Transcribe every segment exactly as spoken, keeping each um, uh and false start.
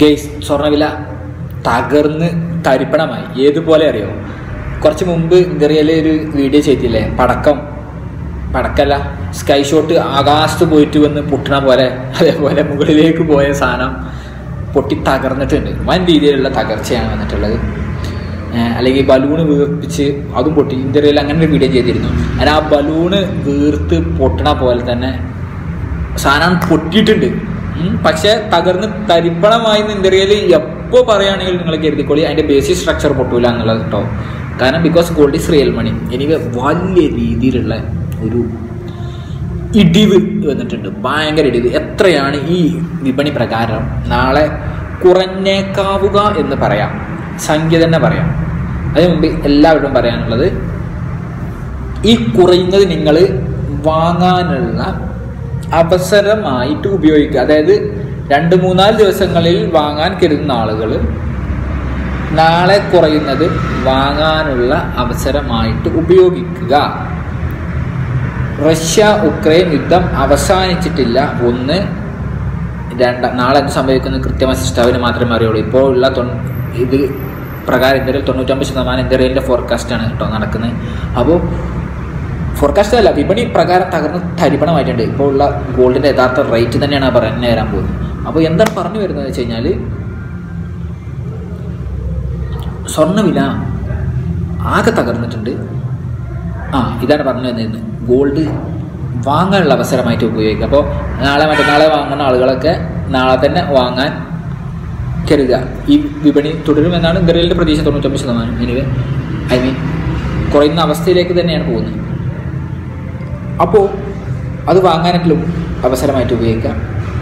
Guys സ്വർണ്ണവില തകർന്ന് തരിപ്പണമായി. ഏതുപോലെ അറിയോ? കുറച്ച് മുമ്പ് ഇന്ത്യയിൽ ഒരു വീഡിയോ ചെയ്തില്ലേ, പടക്കം പടക്കല്ല സ്കൈ ഷോട്ട് ആകാശത്ത് പോയിട്ട് വന്ന് പൊട്ടണ പോലെ, അതേപോലെ മുകളിലേക്ക് പോയ സാധനം പൊട്ടി തകർന്നിട്ടുണ്ട്. വൻ രീതിയിലുള്ള തകർച്ചയാണ് വന്നിട്ടുള്ളത്. അല്ലെങ്കിൽ ബലൂണ് വീർപ്പിച്ച് അതും പൊട്ടി. ഇന്ത്യയിൽ അങ്ങനെ ഒരു വീഡിയോ ചെയ്തിരുന്നു. അതിന് ആ ബലൂണ് വീർത്ത് പൊട്ടണ പോലെ തന്നെ സാധനം പൊട്ടിയിട്ടുണ്ട്. പക്ഷെ തകർന്ന് തരിപ്പണമായി ഇന്ത്യയിൽ എപ്പോൾ പറയുകയാണെങ്കിൽ നിങ്ങൾ കരുതിക്കോളി അതിൻ്റെ ബേസിക് സ്ട്രക്ചർ പൊട്ടൂല എന്നുള്ളത് കേട്ടോ. കാരണം because gold is real money. എനിക്ക് വലിയ രീതിയിലുള്ള ഒരു ഇടിവ് വന്നിട്ടുണ്ട്, ഭയങ്കര ഇടിവ്. എത്രയാണ് ഈ വിപണി പ്രകാരം നാളെ കുറഞ്ഞേക്കാവുക എന്ന് പറയാം, സംഖ്യ തന്നെ പറയാം. അതിന് മുമ്പ് എല്ലാവരോടും പറയാനുള്ളത്, ഈ കുറയുന്നത് നിങ്ങൾ വാങ്ങാനുള്ള അവസരമായിട്ട് ഉപയോഗിക്കുക. അതായത് രണ്ട് മൂന്നാല് ദിവസങ്ങളിൽ വാങ്ങാൻ കരുതുന്ന ആളുകൾ നാളെ കുറയുന്നത് വാങ്ങാനുള്ള അവസരമായിട്ട് ഉപയോഗിക്കുക. റഷ്യ ഉക്രൈൻ യുദ്ധം അവസാനിച്ചിട്ടില്ല. ഒന്ന് രണ്ട് നാളെ എന്ത് സംഭവിക്കുന്നത് കൃത്യമായ സിസ്റ്റാവിന് മാത്രമേ അറിയുള്ളൂ. ഇപ്പോൾ ഉള്ള തൊ ഇത് പ്രകാരം ഇന്ത്യയിൽ തൊണ്ണൂറ്റൊമ്പത് ശതമാനം ഇന്ത്യയിലെ ഫോർകാസ്റ്റാണ് കേട്ടോ നടക്കുന്നത്. അപ്പോൾ ഫോർകാസ്റ്റ് അല്ല, വിപണി പ്രകാരം തകർന്ന് തരിപ്പണമായിട്ടുണ്ട്. ഇപ്പോൾ ഉള്ള ഗോൾഡിൻ്റെ യഥാർത്ഥ റേറ്റ് തന്നെയാണ് പറഞ്ഞു തരാൻ പോകുന്നത്. അപ്പോൾ എന്താണ് പറഞ്ഞു വരുന്നത് വെച്ച് കഴിഞ്ഞാൽ, സ്വർണ്ണവില ആകെ തകർന്നിട്ടുണ്ട്. ആ ഇതാണ് പറഞ്ഞു വരുന്നത്, ഗോൾഡ് വാങ്ങാനുള്ള അവസരമായിട്ട് ഉപയോഗിക്കുക. അപ്പോൾ നാളെ മറ്റന്നാളെ വാങ്ങുന്ന ആളുകളൊക്കെ നാളെ തന്നെ വാങ്ങാൻ കരുതുക. ഈ വിപണി തുടരുമെന്നാണ് ഇന്ത്യയിലെ പ്രതീക്ഷ. തൊണ്ണൂറ്റൊമ്പത് ശതമാനം എനിവേ ഐ മീൻ കുറയുന്ന അവസ്ഥയിലേക്ക് തന്നെയാണ് പോകുന്നത്. അപ്പോൾ അത് വാങ്ങാനെങ്കിലും അവസരമായിട്ട് ഉപയോഗിക്കാം.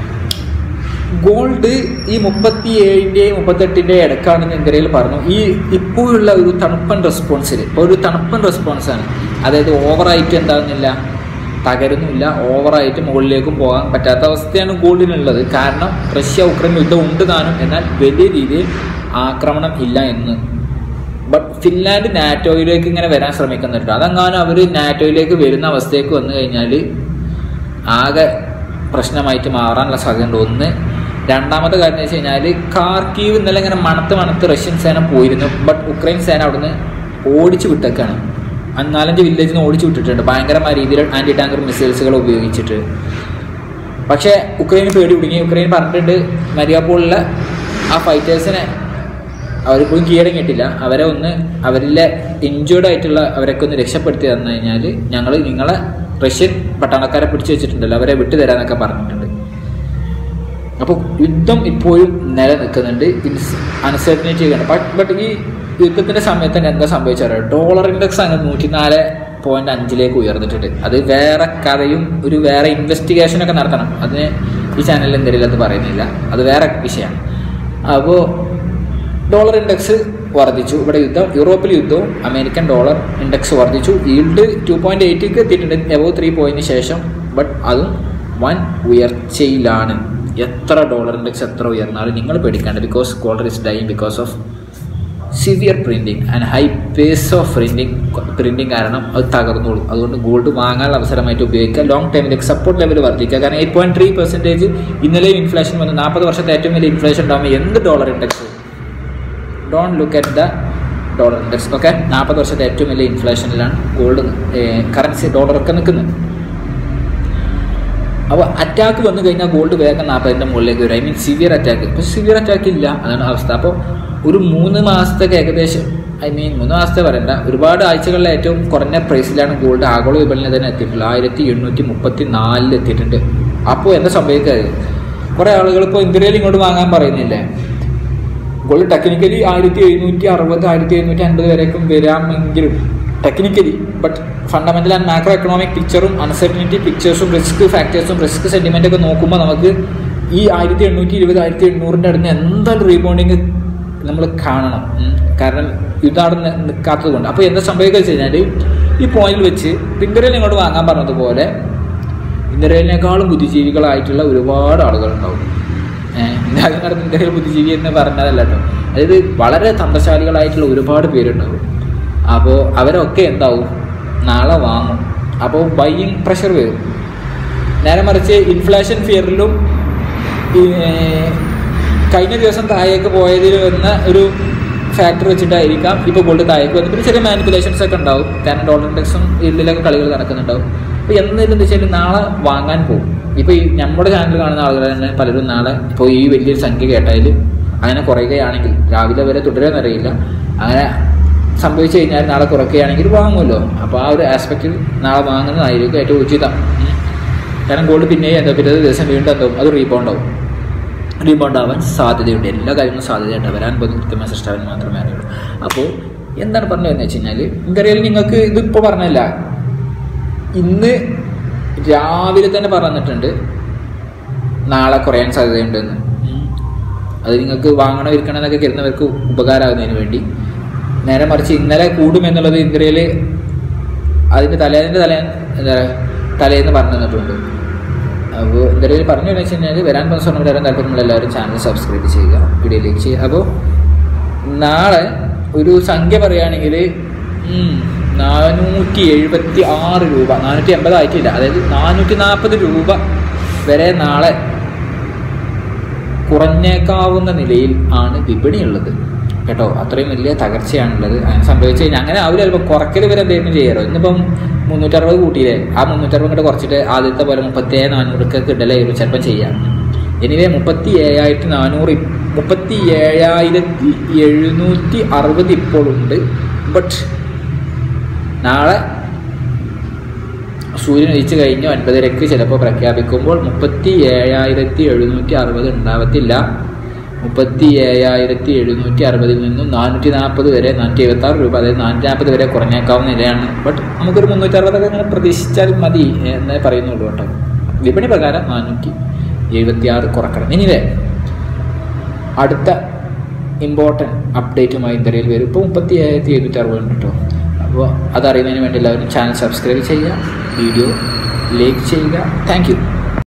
ഗോൾഡ് ഈ മുപ്പത്തി ഏഴിൻ്റെയും മുപ്പത്തെട്ടിൻ്റെ ഇടക്കാണെന്ന് ഇന്ത്യയിൽ പറഞ്ഞു. ഈ ഇപ്പോഴുള്ള ഒരു തണുപ്പൻ റെസ്പോൺസിൽ ഇപ്പോൾ ഒരു തണുപ്പൻ റെസ്പോൺസാണ്. അതായത് ഓവറായിട്ട് എന്താകുന്നില്ല, തകരുന്നില്ല, ഓവറായിട്ട് മുകളിലേക്കും പോകാൻ പറ്റാത്ത അവസ്ഥയാണ് ഗോൾഡിനുള്ളത്. കാരണം റഷ്യ ഉക്രൈൻ യുദ്ധം ഉണ്ട് താനും, എന്നാൽ വലിയ രീതിയിൽ ആക്രമണം ഇല്ല എന്ന്. ബട്ട് ഫിൻലാൻഡ് നാറ്റോയിലേക്ക് ഇങ്ങനെ വരാൻ ശ്രമിക്കുന്നുണ്ട്. അതെങ്ങാനും അവർ നാറ്റോയിലേക്ക് വരുന്ന അവസ്ഥയ്ക്ക് വന്നു കഴിഞ്ഞാൽ ആകെ പ്രശ്നമായിട്ട് മാറാനുള്ള സാധ്യതയുണ്ട്. ഒന്ന്. രണ്ടാമത്തെ കാര്യം എന്ന് വെച്ച് കഴിഞ്ഞാൽ, കാർക്കീവ് ഇന്നലെ ഇങ്ങനെ മണത്ത് മണത്ത് റഷ്യൻ സേന പോയിരുന്നു. ബട്ട് ഉക്രൈൻ സേന അവിടുന്ന് ഓടിച്ചു വിട്ടേക്കാണ്. നാലഞ്ച് വില്ലേജിൽ നിന്ന് ഓടിച്ചു വിട്ടിട്ടുണ്ട് ഭയങ്കരമായ രീതിയിൽ ആൻറ്റി ടാങ്കർ മിസൈൽസുകൾ ഉപയോഗിച്ചിട്ട്. പക്ഷേ ഉക്രൈന് പേടി കുടുങ്ങി. ഉക്രൈൻ പറഞ്ഞിട്ടുണ്ട് മരിയാപോളിലെ ആ ഫൈറ്റേഴ്സിനെ അവർക്കൊന്നും കീഴടങ്ങിയിട്ടില്ല. അവരെ ഒന്ന് അവരിലെ ഇഞ്ചേർഡ് ആയിട്ടുള്ള അവരൊക്കെ ഒന്ന് രക്ഷപ്പെടുത്തി തന്നു കഴിഞ്ഞാൽ ഞങ്ങൾ നിങ്ങളെ റഷ്യൻ പട്ടാളക്കാരെ പിടിച്ചു വെച്ചിട്ടുണ്ടല്ലോ അവരെ വിട്ടു തരാമെന്നൊക്കെ പറഞ്ഞിട്ടുണ്ട്. അപ്പോൾ യുദ്ധം ഇപ്പോഴും നിലനിൽക്കുന്നുണ്ട്. അൺസർട്ടനിറ്റി ആണ്. ബട്ട് ബട്ട് ഈ യുദ്ധത്തിൻ്റെ സമയത്ത് തന്നെ എന്താ സംഭവിച്ചാൽ ഡോളർ ഇൻഡെക്സ് അങ്ങനെ നൂറ്റിനാല് പോയിന്റ് അഞ്ചിലേക്ക് ഉയർന്നിട്ടുണ്ട്. അത് വേറെ കഥയും ഒരു വേറെ ഇൻവെസ്റ്റിഗേഷനൊക്കെ നടത്തണം. അതിന് ഈ ചാനലിൽ എന്തെങ്കിലും അത് പറയുന്നില്ല, അത് വേറെ വിഷയമാണ്. അപ്പോൾ ഡോളർ ഇൻഡെക്സ് വർദ്ധിച്ചു. ഇവിടെ യുദ്ധം യൂറോപ്പിൽ യുദ്ധവും അമേരിക്കൻ ഡോളർ ഇൻഡെക്സ് വർദ്ധിച്ചു. ഈൽഡ് ടു പോയിന്റ് എയ്റ്റിക്ക് എത്തിയിട്ടുണ്ട് എബോവ് ത്രീ പോയിന്റിന് ശേഷം. ബട്ട് അതും വൻ ഉയർച്ചയിലാണ്. എത്ര ഡോളർ ഇൻഡെക്സ് എത്ര ഉയർന്നാലും നിങ്ങൾ പേടിക്കേണ്ട. Because gold is dying because of severe printing and high pace of printing printing കാരണം അത് തകർന്നോളും. അതുകൊണ്ട് ഗോൾഡ് വാങ്ങാനുള്ള അവസരമായിട്ട് ഉപയോഗിക്കുക. ലോങ് ടൈമിലേക്ക് സപ്പോർട്ട് ലെവൽ വർദ്ധിക്കുക. കാരണം എയ്റ്റ് പോയിന്റ് ത്രീ പെർസെൻറ്റേജ് ഇന്നലെയും ഇൻഫ്ലേഷൻ വന്ന് നാൽപ്പത് വർഷത്തെ ഏറ്റവും വലിയ ഇൻഫ്ലേഷൻ ഉണ്ടാകുമ്പോൾ എന്ത് dollar index, don't look at the dollar index. Okay, നാൽപ്പത് വർഷത്തെ ഏറ്റവും വലിയ ഇൻഫ്ലേഷനിലാണ് ഗോൾഡ് കറൻസി ഡോളറൊക്കെ നിൽക്കുന്നത്. അപ്പോൾ അറ്റാക്ക് വന്നു കഴിഞ്ഞാൽ ഗോൾഡ് വേഗം നാൽപ്പതിൻ്റെ മുകളിലേക്ക് വരും. I mean severe attack. ഇപ്പോൾ സിവിയർ അറ്റാക്ക് ഇല്ല, അതാണ് അവസ്ഥ. അപ്പോൾ ഒരു മൂന്ന് മാസത്തേക്ക് ഏകദേശം ഐ മീൻ മൂന്ന് മാസത്തെ പറയണ്ട, ഒരുപാട് ആഴ്ചകളിലെ ഏറ്റവും കുറഞ്ഞ പ്രൈസിലാണ് ഗോൾഡ് ആഗോള വിപണിയിൽ തന്നെ എത്തിയിട്ടുള്ളത്. ആയിരത്തി എണ്ണൂറ്റി മുപ്പത്തി നാലിൽ എത്തിയിട്ടുണ്ട്. അപ്പോൾ എന്താ സംഭവിക്കാതെ കുറേ ആളുകൾ ഇപ്പോൾ ഇന്ത്യയിൽ ഇങ്ങോട്ട് വാങ്ങാൻ പറയുന്നില്ലേ. ഗോൾഡ് ടെക്നിക്കലി ആയിരത്തി എഴുന്നൂറ്റി അറുപത് ആയിരത്തി എഴുന്നൂറ്റി അൻപത് വരേക്കും വരാമെങ്കിലും technically, but fundamental and macroeconomic പിക്ചറും അൺസർട്ടനിറ്റി പിക്ചേഴ്സും റിസ്ക് ഫാക്ടേഴ്സും റിസ്ക് സെൻറ്റിമെൻ്റൊക്കെ നോക്കുമ്പോൾ നമുക്ക് ഈ ആയിരത്തി എണ്ണൂറ്റി ഇരുപത് ആയിരത്തി എണ്ണൂറിൻ്റെ അടുത്ത് എന്തായാലും റീബൗണ്ടിങ് നമ്മൾ കാണണം. കാരണം യുദ്ധം നിൽക്കാത്തത് കൊണ്ട്. അപ്പോൾ എന്താ സംഭവിക്കുക വെച്ച് കഴിഞ്ഞാൽ, ഈ പോയിന്റിൽ വെച്ച് ഇന്ത്യയിൽ ഇങ്ങോട്ട് വാങ്ങാൻ പറഞ്ഞതുപോലെ ഇന്ത്യയിലേക്കാളും ബുദ്ധിജീവികളായിട്ടുള്ള ഒരുപാട് ആളുകളുണ്ടാവും. ഇന്ത്യ നടന്ന ഇന്ത്യയിൽ ബുദ്ധിജീവി എന്ന് പറഞ്ഞതല്ല കേട്ടോ, അതായത് വളരെ തന്ത്രശാലികളായിട്ടുള്ള ഒരുപാട് പേരുണ്ടാവും. അപ്പോൾ അവരൊക്കെ എന്താവും നാളെ വാങ്ങും. അപ്പോൾ ബൈയിങ് പ്രഷർ വരും. നേരെ മറിച്ച് ഇൻഫ്ലേഷൻ ഫിയറിലും കഴിഞ്ഞ ദിവസം താഴേക്ക് പോയതിൽ വന്ന ഒരു ഫാക്ടർ വെച്ചിട്ടായിരിക്കാം ഇപ്പോൾ ഗോൾഡ് താഴേക്ക് വന്നത്. പിന്നെ ചെറിയ മാനിപ്പുലേഷൻസ് ഒക്കെ ഉണ്ടാവും, കാരണം ഡോളർ ഇൻഡെക്സും ഇതിലൊക്കെ കളികൾ നടക്കുന്നുണ്ടാവും. അപ്പോൾ എന്തായാലും എന്താ വെച്ചാൽ നാളെ വാങ്ങാൻ പോകും. ഇപ്പോൾ ഈ നമ്മുടെ ചാനൽ കാണുന്ന ആളുകൾ തന്നെ പലരും നാളെ ഇപ്പോൾ ഈ വലിയൊരു സംഖ്യ കേട്ടാൽ അങ്ങനെ കുറയുകയാണെങ്കിൽ രാവിലെ വരെ തുടരുമെന്നറിയില്ല, അങ്ങനെ സംഭവിച്ചു കഴിഞ്ഞാൽ നാളെ കുറയ്ക്കുകയാണെങ്കിൽ വാങ്ങുമല്ലോ. അപ്പോൾ ആ ഒരു ആസ്പെക്റ്റിൽ നാളെ വാങ്ങുന്നതായിരിക്കും ഏറ്റവും ഉചിതം. കാരണം ഗോൾഡ് പിന്നെയും എന്താ പിറ്റേ ദിവസം വീണ്ടും എന്താവും അത് റീബൗണ്ട് ആവും. റീബൗണ്ട് ആവാൻ സാധ്യതയുണ്ട്. എല്ലാ കാര്യങ്ങളും സാധ്യതയായിട്ട് വരാൻ പോകുന്ന കൃത്യമായ സൃഷ്ടാവിന് മാത്രമേ അറിയുള്ളൂ. അപ്പോൾ എന്താണ് പറഞ്ഞതെന്ന് വെച്ച് കഴിഞ്ഞാൽ എനിക്കറിയാം നിങ്ങൾക്ക് ഇതിപ്പോൾ പറഞ്ഞല്ല, ഇന്ന് രാവിലെ തന്നെ പറഞ്ഞിട്ടുണ്ട് നാളെ കുറയാൻ സാധ്യതയുണ്ടെന്ന്. അത് നിങ്ങൾക്ക് വാങ്ങണം വിൽക്കണം എന്നൊക്കെ കരുതുന്നവർക്ക് ഉപകാരമാകുന്നതിന് വേണ്ടി. നേരെ മറിച്ച് ഇന്നലെ കൂടുമെന്നുള്ളത് ഇന്ത്യയിൽ അതിൻ്റെ തലേതിൻ്റെ തലേ എന്താ തലേന്ന് പറഞ്ഞു തന്നിട്ടുണ്ട്. അപ്പോൾ ഇന്ത്യയിൽ പറഞ്ഞു വെച്ച് കഴിഞ്ഞാൽ വരാൻ പോകുന്ന സ്വർണ്ണം വരാൻ താല്പര്യമുള്ള എല്ലാവരും ചാനൽ സബ്സ്ക്രൈബ് ചെയ്യുക, വീഡിയോയിലേക്ക് ചെയ്യുക. അപ്പോൾ നാളെ ഒരു സംഖ്യ പറയുകയാണെങ്കിൽ നാനൂറ്റി എഴുപത്തി ആറ് രൂപ നാനൂറ്റി എൺപത് ആയിട്ടില്ല, അതായത് നാനൂറ്റി നാൽപ്പത് രൂപ വരെ നാളെ കുറഞ്ഞേക്കാവുന്ന നിലയിൽ ആണ് വിപണിയുള്ളത് കേട്ടോ. അത്രയും വലിയ തകർച്ചയാണുള്ളത്. അങ്ങനെ സംഭവിച്ചു കഴിഞ്ഞാൽ അങ്ങനെ അവർ ചിലപ്പോൾ കുറയ്ക്കൽ വരെ എന്തെങ്കിലും ചെയ്യാറോ. ഇന്നിപ്പം മുന്നൂറ്ററുപത് കൂട്ടിയില്ലേ, ആ മുന്നൂറ്ററുപത് കൂടെ കുറച്ചിട്ട് ആദ്യത്തെ പോലെ മുപ്പത്തി ഏഴ് നാനൂറൊക്കെ ഇടലായിരുന്നു ചിലപ്പോൾ ചെയ്യാം. എനിവേ മുപ്പത്തി ഏഴായിരത്തി നാനൂറ് മുപ്പത്തി ഏഴായിരത്തി എഴുന്നൂറ്റി അറുപത് ഇപ്പോഴുണ്ട്. ബട്ട് നാളെ സൂര്യൻ ഉദിച്ചു കഴിഞ്ഞ് ഒൻപതരക്ക് ചിലപ്പോൾ പ്രഖ്യാപിക്കുമ്പോൾ മുപ്പത്തി ഏഴായിരത്തി എഴുന്നൂറ്റി അറുപത് ഉണ്ടാവത്തില്ല. മുപ്പത്തി ഏഴായിരത്തി എഴുന്നൂറ്റി അറുപതിൽ നിന്നും നാനൂറ്റി നാൽപ്പത് വരെ നാനൂറ്റി എഴുപത്തി ആറ് രൂപ, അതായത് നാനൂറ്റി നാൽപ്പത് വരെ കുറഞ്ഞേക്കാവുന്ന നിലയാണ്. ബട്ട് നമുക്കൊരു മുന്നൂറ്റി അറുപതൊക്കെ അങ്ങനെ പ്രതീക്ഷിച്ചാൽ മതി എന്നേ പറയുന്നുള്ളൂ കേട്ടോ. വിപണി പ്രകാരം നാനൂറ്റി എഴുപത്തി ആറ് കുറക്കണം. ഇനിവേ അടുത്ത ഇമ്പോർട്ടൻറ്റ് അപ്ഡേറ്റുമായി ഇന്ത്യയിൽ വരും. ഇപ്പോൾ മുപ്പത്തി ഏഴായിരത്തി എഴുന്നൂറ്റി അറുപത് ഉണ്ട് കേട്ടോ. അപ്പോൾ അതറിയുന്നതിന് വേണ്ടി എല്ലാവരും ചാനൽ സബ്സ്ക്രൈബ് ചെയ്യുക, വീഡിയോ ലൈക്ക് ചെയ്യുക. Thank U.